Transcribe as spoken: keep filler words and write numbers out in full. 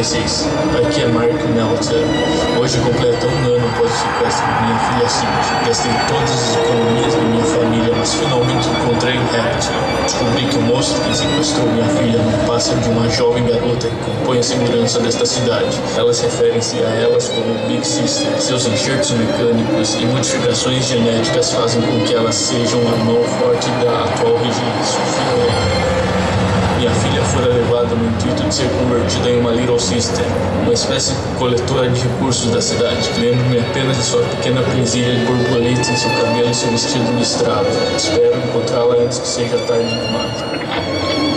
dezesseis. Aqui é Mark Meltzer. Hoje completa um ano após o sequestro de minha filha Cindy. Gastei todas as economias da minha família, mas finalmente encontrei o réptil. Descobri que o monstro que sequestrou minha filha não passa de uma jovem garota que compõe a segurança desta cidade. Elas referem-se a elas como Big Sister. Seus enxertos mecânicos e modificações genéticas fazem com que elas sejam a mão forte da atual regência. Minha filha fora levada no intuito de ser convertida em uma Little Sister, uma espécie coletora de recursos da cidade. Lembro-me apenas de sua pequena presilha de borboleta em seu cabelo e seu vestido listrado. Espero encontrá-la antes que seja tarde demais.